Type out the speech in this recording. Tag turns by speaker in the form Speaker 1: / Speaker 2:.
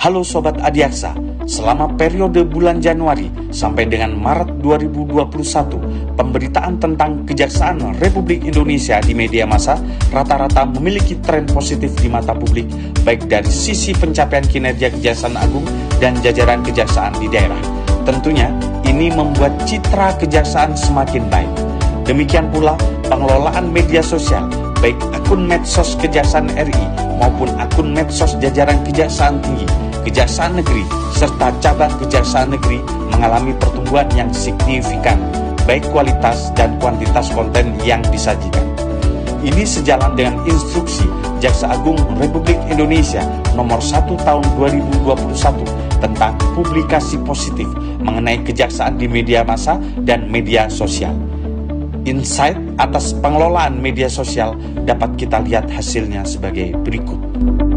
Speaker 1: Halo Sobat Adiaksa, selama periode bulan Januari sampai dengan Maret 2021, pemberitaan tentang Kejaksaan Republik Indonesia di media massa rata-rata memiliki tren positif di mata publik, baik dari sisi pencapaian kinerja Kejaksaan Agung dan jajaran kejaksaan di daerah. Tentunya, ini membuat citra kejaksaan semakin baik. Demikian pula pengelolaan media sosial, baik akun medsos Kejaksaan RI maupun akun medsos jajaran Kejaksaan Tinggi, Kejaksaan Negeri, serta cabang Kejaksaan Negeri mengalami pertumbuhan yang signifikan, baik kualitas dan kuantitas konten yang disajikan. Ini sejalan dengan instruksi Jaksa Agung Republik Indonesia nomor 1 tahun 2021 tentang publikasi positif mengenai kejaksaan di media massa dan media sosial. Insight atas pengelolaan media sosial dapat kita lihat hasilnya sebagai berikut.